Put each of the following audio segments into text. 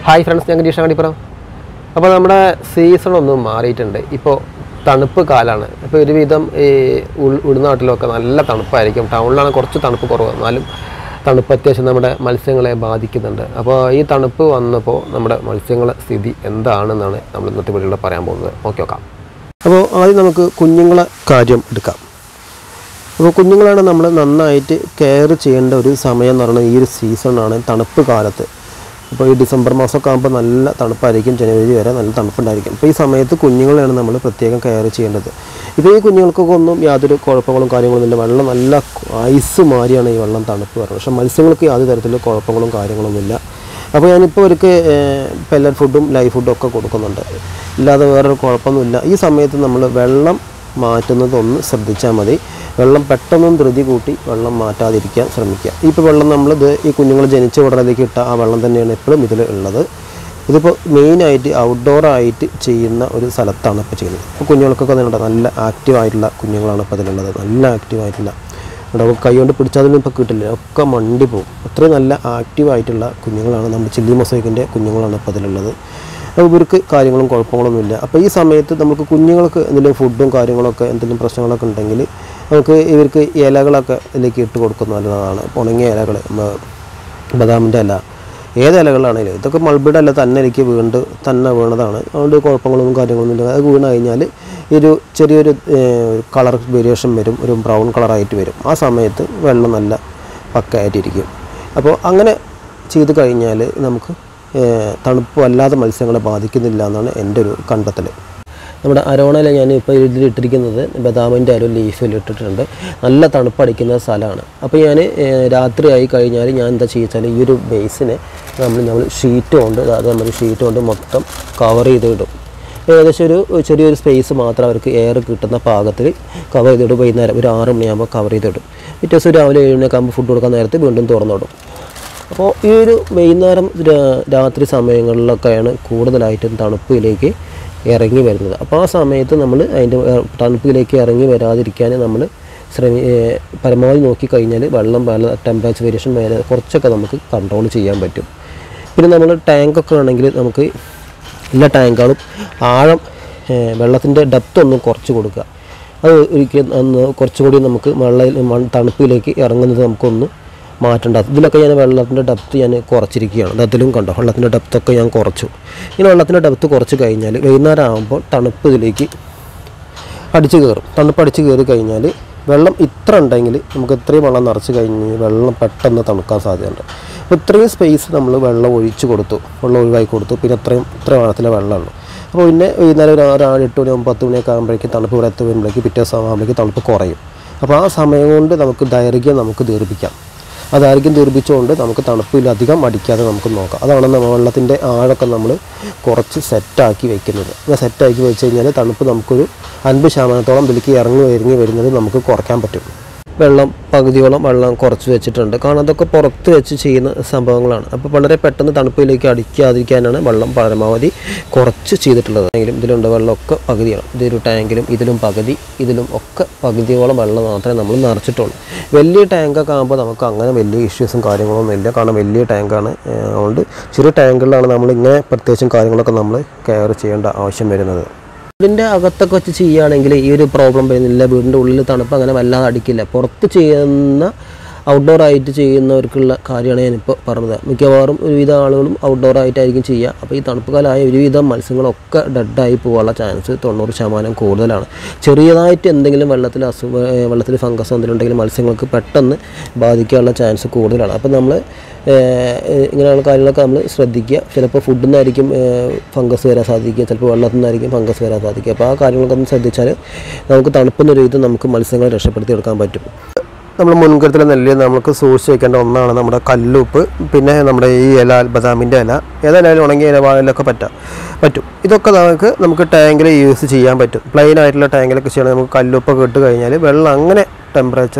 Hi friends, ഞാൻ ഗിരീഷ് കണ്ടിപ്പുറം. അപ്പോൾ നമ്മുടെ സീസണൊന്നും മാറിയിട്ടുണ്ട്. ഇപ്പോൾ തണുപ്പ് കാലമാണ്. ഇപ്പോൾ ഒരുവിധം ഈ ഉൾനാട്ടിലൊക്കെ നല്ല തണുപ്പായിരിക്കും. ടൗണിലാണ് കുറച്ച് തണുപ്പ് കുറവ്, എന്നാലും തണുപ്പ് അത്യാവശ്യം നമ്മുടെ മത്സ്യങ്ങളെ ബാധിക്കുന്നുണ്ട്. അപ്പോൾ ഈ തണുപ്പ് വന്നപ്പോൾ നമ്മുടെ മത്സ്യങ്ങളുടെ സ്ഥിതി എന്താണെന്നാണ് നമ്മൾ ഇന്നത്തെ വീഡിയോയിൽ പറയാൻ പോകുന്നത്. നോക്കാം. അപ്പോൾ ആദ്യം നമുക്ക് കുഞ്ഞുങ്ങളെ കാര്യം എടുക്കാം. അപ്പോൾ കുഞ്ഞുങ്ങളാണ് നമ്മൾ നന്നായിട്ട് കെയർ ചെയ്യേണ്ട ഒരു സമയം എന്ന് പറയുന്നത് ഈ ഒരു സീസണാണ്, തണുപ്പ് കാലത്ത്. ഇപ്പോൾ ഈ ഡിസംബർ മാസമൊക്കെ ആകുമ്പോൾ നല്ല തണുപ്പായിരിക്കും, ജനുവരി വരെ നല്ല തണുപ്പുണ്ടായിരിക്കും. അപ്പോൾ ഈ സമയത്ത് കുഞ്ഞുങ്ങളെയാണ് നമ്മൾ പ്രത്യേകം കെയർ ചെയ്യേണ്ടത്. ഇപ്പോൾ ഈ കുഞ്ഞുങ്ങൾക്കൊക്കെ ഒന്നും യാതൊരു കുഴപ്പങ്ങളും കാര്യങ്ങളൊന്നും ഇല്ല. വെള്ളം നല്ല ഐസ് മാറിയാണ് ഈ വെള്ളം തണുപ്പ് പറയുന്നത്. പക്ഷേ മത്സ്യങ്ങൾക്ക് യാതൊരു തരത്തിലുള്ള കുഴപ്പങ്ങളും കാര്യങ്ങളൊന്നുമില്ല. അപ്പോൾ ഞാനിപ്പോൾ അവർക്ക് പെല്ലറ്റ് ഫുഡും ലൈവ് ഫുഡും ഒക്കെ കൊടുക്കുന്നുണ്ട്, ഇല്ലാതെ വേറൊരു കുഴപ്പമൊന്നുമില്ല. ഈ സമയത്ത് നമ്മൾ വെള്ളം മാറ്റുന്നതൊന്ന് ശ്രദ്ധിച്ചാൽ മതി. വെള്ളം പെട്ടെന്നും ധൃതി കൂട്ടി വെള്ളം മാറ്റാതിരിക്കാൻ ശ്രമിക്കുക. ഇപ്പോൾ വെള്ളം നമ്മളിത് ഈ കുഞ്ഞുങ്ങൾ ജനിച്ച ഉടനേക്ക് ഇട്ട ആ വെള്ളം തന്നെയാണ് എപ്പോഴും ഇതിൽ ഉള്ളത്. ഇതിപ്പോൾ മെയിനായിട്ട് ഔട്ട്ഡോറായിട്ട് ചെയ്യുന്ന ഒരു സ്ഥലത്താണ് ഇപ്പോൾ ചെയ്യുന്നത്. ഇപ്പോൾ കുഞ്ഞുങ്ങൾക്കൊക്കെ നല്ല ആക്റ്റീവായിട്ടുള്ള കുഞ്ഞുങ്ങളാണ് ഇപ്പോൾ അതിലുള്ളത്. നല്ല ആക്റ്റീവായിട്ടുള്ള കൈ കൊണ്ട് പിടിച്ചാലും ഇപ്പോൾ കിട്ടില്ല, ഒക്കെ മണ്ടി പോകും. അത്രയും നല്ല ആക്റ്റീവായിട്ടുള്ള കുഞ്ഞുങ്ങളാണ് നമ്മുടെ ചില്ലി മൊസൈക്കിൻ്റെ കുഞ്ഞുങ്ങളാണ് ഇപ്പോൾ അതിലുള്ളത്. ഇവർക്ക് കാര്യങ്ങളും കുഴപ്പങ്ങളൊന്നുമില്ല. അപ്പോൾ ഈ സമയത്ത് നമുക്ക് കുഞ്ഞുങ്ങൾക്ക് എന്തെങ്കിലും ഫുഡും കാര്യങ്ങളൊക്കെ എന്തെങ്കിലും പ്രശ്നങ്ങളൊക്കെ ഉണ്ടെങ്കിൽ നമുക്ക് ഇവർക്ക് ഇലകളൊക്കെ ഇതിലേക്ക് ഇട്ട് കൊടുക്കുന്നത് നല്ലതാണ്. ഉണങ്ങിയ ഇലകൾ, ബദാമിൻ്റെ ഇല, ഏത് ഇലകളാണെങ്കിലും ഇതൊക്കെ മൾബിയുടെ ഇല തന്നെ എനിക്ക് തന്നെ വീണതാണ്. അതുകൊണ്ട് കുഴപ്പങ്ങളൊന്നും കാര്യങ്ങളൊന്നും ഇല്ല. അത് വീണ് കഴിഞ്ഞാൽ ഈ ഒരു ചെറിയൊരു കളർ വേരിയേഷൻ വരും, ഒരു ബ്രൗൺ കളറായിട്ട് വരും. ആ സമയത്ത് വെള്ളം നല്ല പക്കയായിട്ടിരിക്കും. അപ്പോൾ അങ്ങനെ ചെയ്ത് കഴിഞ്ഞാൽ നമുക്ക് തണുപ്പ് വല്ലാതെ മത്സ്യങ്ങളെ ബാധിക്കുന്നില്ല എന്നാണ് എൻ്റെ ഒരു കണ്ടെത്തൽ. നമ്മുടെ അരോണയിൽ ഞാൻ ഇപ്പോൾ ഇതിലിട്ടിരിക്കുന്നത് ബദാമിൻ്റെ ഒരു ലീഫിൽ ഇട്ടിട്ടുണ്ട്. നല്ല തണുപ്പടിക്കുന്ന സ്ഥലമാണ്. അപ്പോൾ ഞാൻ രാത്രി ആയി കഴിഞ്ഞാൽ ഞാൻ എന്താ ചെയ്യുക, ഈ ഒരു ബേസിനെ നമ്മൾ ഷീറ്റ് കൊണ്ട്, അതായത് നമ്മൾ ഷീറ്റ് കൊണ്ട് മൊത്തം കവർ ചെയ്തിടും. ഏകദേശം ഒരു ചെറിയൊരു സ്പേസ് മാത്രം അവർക്ക് എയർ കിട്ടുന്ന പാകത്തിൽ കവർ ചെയ്തിടും. വൈകുന്നേരം ഒരു 6 മണിയാകുമ്പോൾ കവർ ചെയ്തിടും. പിറ്റേ ദിവസം രാവിലെ 7 മണിയാകുമ്പോൾ ഫുഡ് കൊടുക്കാൻ നേരത്തെ വീണ്ടും തുറന്നിടും. അപ്പോൾ ഈ ഒരു വൈകുന്നേരം രാത്രി സമയങ്ങളിലൊക്കെയാണ് കൂടുതലായിട്ടും തണുപ്പിലേക്ക് ഇറങ്ങി വരുന്നത്. അപ്പോൾ ആ സമയത്ത് നമ്മൾ അതിൻ്റെ തണുപ്പിലേക്ക് ഇറങ്ങി വരാതിരിക്കാൻ നമ്മൾ പരമാവധി നോക്കിക്കഴിഞ്ഞാൽ വെള്ളം ടെമ്പറേച്ചർ വേരിയേഷൻ മേലെ കുറച്ചൊക്കെ നമുക്ക് കൺട്രോൾ ചെയ്യാൻ പറ്റും. പിന്നെ നമ്മൾ ടാങ്കൊക്കെ ആണെങ്കിൽ നമുക്ക് എല്ലാ ടാങ്കുകളും ആഴം, വെള്ളത്തിൻ്റെ ഡെപ്ത് ഒന്ന് കുറച്ച് കൊടുക്കുക. അത് ഒരിക്കലും കുറച്ചുകൂടി നമുക്ക് തണുപ്പിലേക്ക് ഇറങ്ങുന്നത് നമുക്കൊന്ന് മാറ്റേണ്ട. ഇതിലൊക്കെ ഞാൻ വെള്ളത്തിൻ്റെ ഡെപ്ത്ത് ഞാൻ കുറച്ചിരിക്കുകയാണ്. അതിലും കണ്ടോ, വെള്ളത്തിൻ്റെ ഡെപ്ത്തൊക്കെ ഞാൻ കുറച്ചു. ഇങ്ങനെ വെള്ളത്തിൻ്റെ ഡെപ്ത്ത് കുറച്ച് കഴിഞ്ഞാൽ വൈകുന്നേരം ആകുമ്പോൾ തണുപ്പ് ഇതിലേക്ക് അടിച്ച് കയറും. തണുപ്പ് അടിച്ച് കയറി കഴിഞ്ഞാൽ വെള്ളം ഇത്ര ഉണ്ടെങ്കിൽ നമുക്ക് ഇത്രയും വെള്ളം നിറച്ച് കഴിഞ്ഞ് വെള്ളം പെട്ടെന്ന് തണുക്കാൻ സാധ്യതയുണ്ട്. അപ്പോൾ ഇത്രയും സ്പേസ് നമ്മൾ വെള്ളം ഒഴിവാക്കി കൊടുത്തു. പിന്നെ ഇത്ര വെള്ളത്തിലെ വെള്ളമുള്ളൂ. അപ്പോൾ പിന്നെ വൈകുന്നേരം ഒരു 8 മണി 10 മണിയൊക്കെ ആകുമ്പോഴേക്കും തണുപ്പ് ഇവിടെ എത്തുമ്പോഴേക്ക് പിറ്റേ ദിവസം ആകുമ്പോഴേക്കും തണുപ്പ് കുറയും. അപ്പോൾ ആ സമയം കൊണ്ട് നമുക്ക് ദൈർഘ്യം നമുക്ക് ദീർഘിക്കാം. ആ ദൈർഘ്യം ദീർഘിച്ചുകൊണ്ട് നമുക്ക് തണുപ്പിലധികം അടിക്കാതെ നമുക്ക് നോക്കാം. അതാണ് നമ്മൾ വെള്ളത്തിൻ്റെ ആഴമൊക്കെ നമ്മൾ കുറച്ച് സെറ്റാക്കി വെക്കുന്നത്. അങ്ങനെ സെറ്റാക്കി വെച്ച് കഴിഞ്ഞാൽ തണുപ്പ് നമുക്കൊരു 50% ഇതിലേക്ക് ഇറങ്ങി വരുന്നത് നമുക്ക് കുറയ്ക്കാൻ പറ്റും. വെള്ളം പകുതിയോളം വെള്ളം കുറച്ച് വെച്ചിട്ടുണ്ട്. കാരണം അതൊക്കെ പുറത്ത് വെച്ച് ചെയ്യുന്ന സംഭവങ്ങളാണ്. അപ്പോൾ വളരെ പെട്ടെന്ന് തണുപ്പിലേക്ക് അടിക്കാതിരിക്കാനാണ് വെള്ളം പരമാവധി കുറച്ച് ചെയ്തിട്ടുള്ളത്. എങ്കിലും ഇതിലുണ്ട് വെള്ളമൊക്കെ പകുതിയാണ്. ഇതൊരു ടാങ്കിലും ഇതിലും പകുതി, ഇതിലും ഒക്കെ പകുതിയോളം വെള്ളം മാത്രമേ നമ്മൾ നിറച്ചിട്ടുള്ളൂ. വലിയ ടാങ്കൊക്കെ ആകുമ്പോൾ നമുക്ക് അങ്ങനെ വലിയ ഇഷ്യൂസും കാര്യങ്ങളൊന്നും ഇല്ല. കാരണം വലിയ ടാങ്കാണ്. അതുകൊണ്ട് ചെറിയ ടാങ്കുകളിലാണ് നമ്മളിങ്ങനെ പ്രത്യേകിച്ചും കാര്യങ്ങളൊക്കെ നമ്മൾ കെയർ ചെയ്യേണ്ട ആവശ്യം വരുന്നത്. വീടിൻ്റെ അകത്തൊക്കെ വെച്ച് ചെയ്യുകയാണെങ്കിൽ ഈ ഒരു പ്രോബ്ലം വരുന്നില്ല. വീടിൻ്റെ ഉള്ളിൽ തണുപ്പ് അങ്ങനെ വല്ലാതെ അടിക്കില്ല. പുറത്ത് ചെയ്യുന്ന ഔട്ട്ഡോറായിട്ട് ചെയ്യുന്നവർക്കുള്ള കാര്യമാണ് ഞാനിപ്പോൾ പറഞ്ഞത്. മിക്കവാറും ഒരുവിധ ആളുകളും ഔട്ട്ഡോറായിട്ടായിരിക്കും ചെയ്യുക. അപ്പോൾ ഈ തണുപ്പ് കാലമായ ഒരുവിധം മത്സ്യങ്ങളൊക്കെ ഡെഡായി പോകാനുള്ള ചാൻസ് 90% കൂടുതലാണ്. ചെറിയതായിട്ട് എന്തെങ്കിലും വെള്ളത്തിൽ ഫംഗസ് എന്തെങ്കിലും ഉണ്ടെങ്കിൽ മത്സ്യങ്ങൾക്ക് പെട്ടെന്ന് ബാധിക്കാനുള്ള ചാൻസ് കൂടുതലാണ്. അപ്പോൾ നമ്മൾ ഇങ്ങനെയുള്ള കാര്യങ്ങളൊക്കെ നമ്മൾ ശ്രദ്ധിക്കുക. ചിലപ്പോൾ ഫുഡിൽ നിന്നായിരിക്കും ഫംഗസ് വരാൻ സാധിക്കുക, ചിലപ്പോൾ വെള്ളത്തിൽ നിന്നായിരിക്കും ഫംഗസ് വരാൻ സാധിക്കുക. അപ്പോൾ ആ കാര്യങ്ങളൊക്കെ ഒന്ന് ശ്രദ്ധിച്ചാൽ നമുക്ക് തണുപ്പിനൊരു ഇത് നമുക്ക് മത്സ്യങ്ങളെ രക്ഷപ്പെടുത്തി എടുക്കാൻ പറ്റും. നമ്മൾ മുൻകരുതൽ നെല്ല് നമുക്ക് സൂക്ഷിച്ച് വയ്ക്കേണ്ട ഒന്നാണ് നമ്മുടെ കല്ലുപ്പ്. പിന്നെ നമ്മുടെ ഈ ബദാമിൻ്റെ ഇല, ഏതായാലും ഉണങ്ങിയ ഇലവാഴലൊക്കെ പറ്റും. ഇതൊക്കെ നമുക്ക് ടാങ്കിൽ യൂസ് ചെയ്യാൻ പറ്റും. പ്ലെയിൻ ആയിട്ടുള്ള ടാങ്കിലൊക്കെ ചെയ്യണമെങ്കിൽ നമുക്ക് കല്ലുപ്പൊക്കെ ഇട്ട് കഴിഞ്ഞാൽ വെള്ളം അങ്ങനെ ടെമ്പറേച്ചർ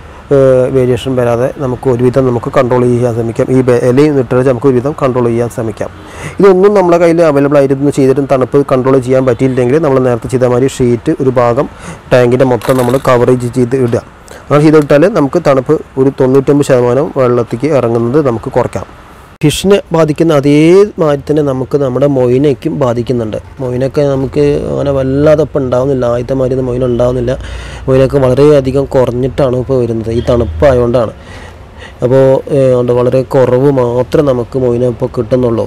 വേരിയേഷൻ വരാതെ നമുക്ക് ഒരുവിധം നമുക്ക് കൺട്രോൾ ചെയ്യാൻ ശ്രമിക്കാം. ഈ ഇലയും ഇട്ട് നമുക്ക് ഒരുവിധം കൺട്രോൾ ചെയ്യാൻ ശ്രമിക്കാം. ഇതൊന്നും നമ്മളെ കയ്യിൽ അവൈലബിൾ ആയിരുന്നു ചെയ്തിട്ടും തണുപ്പ് കൺട്രോൾ ചെയ്യാൻ പറ്റിയില്ലെങ്കിൽ നമ്മൾ നേരത്തെ ചെയ്ത മാതിരി ഷീറ്റ് ഒരു ഭാഗം ടാങ്കിൻ്റെ മൊത്തം നമ്മൾ കവറേജ് ചെയ്ത് ഇടുക. അങ്ങനെ ചെയ്തിട്ടാൽ നമുക്ക് തണുപ്പ് ഒരു 95% വെള്ളത്തേക്ക് ഇറങ്ങുന്നത് നമുക്ക് കുറയ്ക്കാം. ഫിഷിനെ ബാധിക്കുന്ന അതേ മാതിരി തന്നെ നമുക്ക് നമ്മുടെ മൊയിനയ്ക്കും ബാധിക്കുന്നുണ്ട്. മൊയിനൊക്കെ നമുക്ക് അങ്ങനെ വല്ലാതെ ഇപ്പം ഉണ്ടാവുന്നില്ല, ആദ്യത്തെ മാതിരി മൊയിന ഉണ്ടാവുന്നില്ല. മൊയിനൊക്കെ വളരെയധികം കുറഞ്ഞിട്ടാണ് ഇപ്പോൾ വരുന്നത്, ഈ തണുപ്പായതുകൊണ്ടാണ്. അപ്പോൾ അതുകൊണ്ട് വളരെ കുറവ് മാത്രമേ നമുക്ക് മൊയിന ഇപ്പോൾ കിട്ടുന്നുള്ളൂ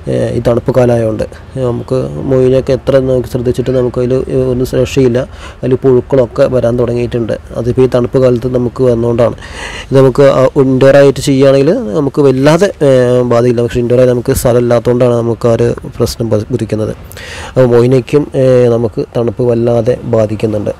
ഈ തണുപ്പ് കാലമായതുകൊണ്ട്. നമുക്ക് മൊയിനൊക്കെ എത്ര നമുക്ക് ശ്രദ്ധിച്ചിട്ട് നമുക്കതിൽ ഒന്നും രക്ഷയില്ല, അതിൽ പുഴുക്കളൊക്കെ വരാൻ തുടങ്ങിയിട്ടുണ്ട്. അതിപ്പോൾ ഈ തണുപ്പ് കാലത്ത് നമുക്ക് വന്നുകൊണ്ടാണ്. ഇത് നമുക്ക് ഇൻഡോറായിട്ട് ചെയ്യുകയാണെങ്കിൽ നമുക്ക് വല്ലാതെ ബാധിക്കില്ല, പക്ഷേ ഇൻഡോറായി നമുക്ക് സ്ഥലമില്ലാത്തതുകൊണ്ടാണ് നമുക്ക് ആ ഒരു പ്രശ്നം ബുദ്ധിക്കുന്നത്. അപ്പോൾ മൊയിനയ്ക്കും നമുക്ക് തണുപ്പ് വല്ലാതെ ബാധിക്കുന്നുണ്ട്.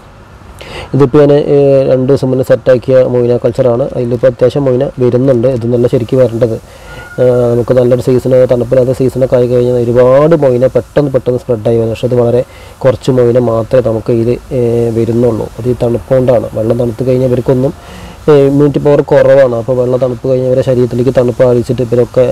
ഇതിപ്പോൾ ഞാൻ 2 ദിവസം മുന്നേ സെറ്റാക്കിയ മൊയിന കൾച്ചറാണ്. അതിലിപ്പോൾ അത്യാവശ്യം മൊയിന വരുന്നുണ്ട്. ഇത് നല്ല ശരിക്കും വരേണ്ടത്. നമുക്ക് നല്ലൊരു സീസണ്, തണുപ്പില്ലാത്ത സീസണൊക്കെ ആയി കഴിഞ്ഞാൽ ഒരുപാട് മൊയിന പെട്ടെന്ന് സ്പ്രെഡായി വരും. പക്ഷേ അത് വളരെ കുറച്ച് മൊയിന മാത്രമേ നമുക്ക് ഇതിൽ വരുന്നുള്ളൂ. അത് ഈ തണുപ്പുകൊണ്ടാണ്. വെള്ളം തണുത്ത് കഴിഞ്ഞാൽ ഇവർക്കൊന്നും ഇമ്മ്യൂണിറ്റി പവർ കുറവാണ്. അപ്പോൾ വെള്ളം തണുപ്പ് കഴിഞ്ഞാൽ ഇവരെ ശരീരത്തിലേക്ക് തണുപ്പ് അടിച്ചിട്ട് ഇവരൊക്കെ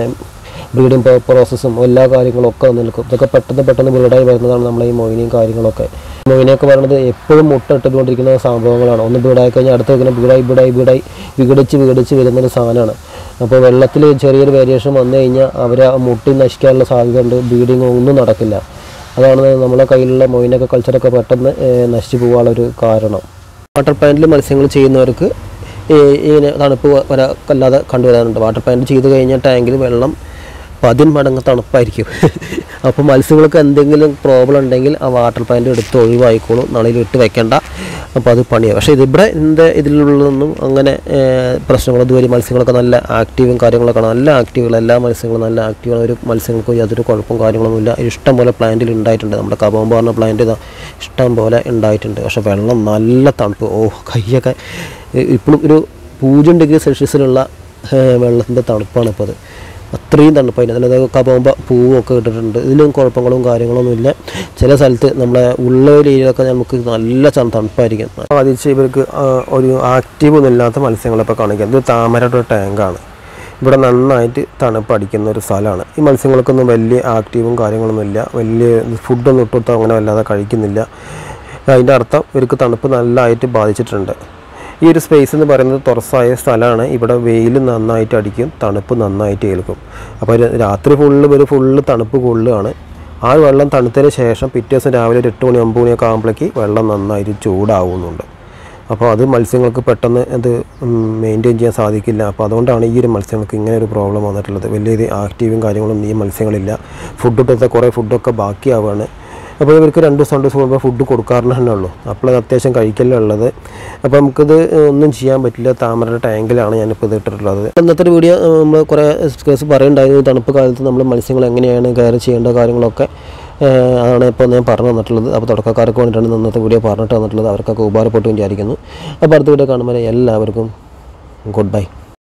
ബ്രീഡിങ് പ്രോസസ്സും എല്ലാ കാര്യങ്ങളൊക്കെ നിൽക്കും. ഇതൊക്കെ പെട്ടെന്ന് ബ്രീഡായി വരുന്നതാണ് നമ്മളെ ഈ മൊയിനയും കാര്യങ്ങളൊക്കെ. മൊയിനയൊക്കെ പറയുന്നത് എപ്പോഴും മുട്ട ഇട്ടുകൊണ്ടിരിക്കുന്ന സംഭവങ്ങളാണ്. ഒന്ന് ബ്രീഡായി കഴിഞ്ഞാൽ അടുത്ത വെക്കുന്ന ബ്രീഡായി വിഘടിച്ച് വരുന്നൊരു സാധനമാണ്. അപ്പോൾ വെള്ളത്തിൽ ചെറിയൊരു വേരിയേഷൻ വന്നു കഴിഞ്ഞാൽ അവർ ആ മുട്ടി നശിക്കാനുള്ള സാധ്യത ഉണ്ട്, ബ്രീഡിങ് ഒന്നും നടക്കില്ല. അതാണ് നമ്മളെ കയ്യിലുള്ള മൊയിനൊക്കെ കൾച്ചറൊക്കെ പെട്ടെന്ന് നശിച്ചു പോകാനുള്ളൊരു കാരണം. വാട്ടർ പ്ലാന്റിൽ മത്സ്യങ്ങൾ ചെയ്യുന്നവർക്ക് ഇങ്ങനെ തണുപ്പ് വല്ലാതെ കണ്ടുവരാറുണ്ട്. വാട്ടർ പ്ലാന്റ് ചെയ്ത് കഴിഞ്ഞാൽ ടാങ്കിൽ വെള്ളം 10 മടങ്ങ് തണുപ്പായിരിക്കും. അപ്പോൾ മത്സ്യങ്ങൾക്ക് എന്തെങ്കിലും പ്രോബ്ലം ഉണ്ടെങ്കിൽ ആ വാട്ടർ പ്ലാന്റ് എടുത്ത് ഒഴിവായിക്കോളും, നളയിൽ ഇട്ട് വെക്കേണ്ട. അപ്പോൾ അത് പണിയാണ്. പക്ഷേ ഇതിലുള്ളതൊന്നും അങ്ങനെ പ്രശ്നങ്ങൾ ഇതുവരെ മത്സ്യങ്ങളൊക്കെ നല്ല ആക്റ്റീവും കാര്യങ്ങളൊക്കെ നല്ല ആക്റ്റീവുകൾ, എല്ലാ മത്സ്യങ്ങളും നല്ല ആക്റ്റീവാണ്. ഒരു മത്സ്യങ്ങൾക്ക് യാതൊരു കുഴപ്പവും കാര്യങ്ങളൊന്നുമില്ല. ഇഷ്ടം പോലെ പ്ലാന്റിൽ ഉണ്ടായിട്ടുണ്ട്. നമ്മുടെ കബോമ്പ പറഞ്ഞ പ്ലാന്റ് ഇഷ്ടം പോലെ ഉണ്ടായിട്ടുണ്ട്. പക്ഷേ വെള്ളം നല്ല തണുപ്പ്, കൈയൊക്കെ ഇപ്പോഴും ഒരു 0 ഡിഗ്രി സെൽഷ്യസിലുള്ള വെള്ളത്തിൻ്റെ തണുപ്പാണ് ഇപ്പോൾ അത്. അത്രയും തണുപ്പായിട്ട് അതായത് കബോമ്പ പൂവൊക്കെ ഇട്ടിട്ടുണ്ട്. ഇതിലും കുഴപ്പങ്ങളും കാര്യങ്ങളൊന്നുമില്ല. ചില സ്ഥലത്ത് നമ്മളെ ഉള്ളേരിയയിലൊക്കെ നമുക്ക് നല്ല തണുപ്പായിരിക്കും. ബാധിച്ച് ഇവർക്ക് ഒരു ആക്റ്റീവ് ഒന്നും ഇല്ലാത്ത മത്സ്യങ്ങളിപ്പോൾ കാണിക്കുക. ഇത് താമരയുടെ ഒരു ടാങ്കാണ്. ഇവിടെ നന്നായിട്ട് തണുപ്പ് അടിക്കുന്ന ഒരു സ്ഥലമാണ്. ഈ മത്സ്യങ്ങൾക്കൊന്നും വലിയ ആക്റ്റീവും കാര്യങ്ങളൊന്നുമില്ല, വലിയ ഫുഡൊന്നും ഇട്ടൊന്നും അങ്ങനെ വല്ലാതെ കഴിക്കുന്നില്ല. അതിൻ്റെ അർത്ഥം ഇവർക്ക് തണുപ്പ് നല്ലതായിട്ട് ബാധിച്ചിട്ടുണ്ട്. ഈ ഒരു സ്പേസ് എന്ന് പറയുന്നത് തുറസായ സ്ഥലമാണ്. ഇവിടെ വെയിൽ നന്നായിട്ട് അടിക്കും, തണുപ്പ് നന്നായിട്ട് ഏൽക്കും. അപ്പോൾ രാത്രി ഫുള്ള് തണുപ്പ് കൊള്ളുകയാണ്. ആ വെള്ളം തണുത്തതിന് ശേഷം പിറ്റേ ദിവസം രാവിലെ ഒരു 8 മണി 9 മണിയൊക്കെ ആകുമ്പോഴേക്ക് വെള്ളം നന്നായിട്ട് ചൂടാവുന്നുണ്ട്. അപ്പോൾ അത് മത്സ്യങ്ങൾക്ക് പെട്ടെന്ന് അത് മെയിൻറ്റെയിൻ ചെയ്യാൻ സാധിക്കില്ല. അപ്പോൾ അതുകൊണ്ടാണ് ഈ ഒരു മത്സ്യങ്ങൾക്ക് ഇങ്ങനെ ഒരു പ്രോബ്ലം വന്നിട്ടുള്ളത്. വലിയ ആക്റ്റീവും കാര്യങ്ങളൊന്നും ഈ മത്സ്യങ്ങളില്ല. ഫുഡിട്ടത്തെ കുറേ ഫുഡൊക്കെ ബാക്കിയാവുകയാണ്. അപ്പോൾ ഇവർക്ക് 2 ദിവസം കൂടുമ്പോൾ ഫുഡ് കൊടുക്കാറുണ്ട് തന്നെ ഉള്ളൂ. അപ്പോൾ അത്യാവശ്യം കഴിക്കലേ ഉള്ളത്. അപ്പോൾ നമുക്കിത് ഒന്നും ചെയ്യാൻ പറ്റില്ല. താമരയുടെ ടാങ്കിലാണ് ഞാനിപ്പോൾ ഇത് ഇട്ടിട്ടുള്ളത്. ഇന്നത്തെ ഒരു വീഡിയോ നമ്മൾ കുറേ കേസ് പറയുന്നുണ്ടായിരുന്നു. തണുപ്പ് കാലത്ത് നമ്മൾ മത്സ്യങ്ങൾ എങ്ങനെയാണ് കെയർ ചെയ്യേണ്ട കാര്യങ്ങളൊക്കെ അതാണ് ഇപ്പോൾ ഞാൻ പറഞ്ഞു തന്നിട്ടുള്ളത്. അപ്പോൾ തുടക്കക്കാർക്ക് വേണ്ടിയിട്ടാണ് ഇന്നത്തെ വീഡിയോ പറഞ്ഞിട്ട് തന്നിട്ടുള്ളത്. അവർക്കൊക്കെ ഉപകാരപ്പെട്ടു വിചാരിക്കുന്നു. അപ്പോൾ അടുത്ത വീഡിയോ കാണുമ്പോൾ എല്ലാവർക്കും ഗുഡ് ബൈ.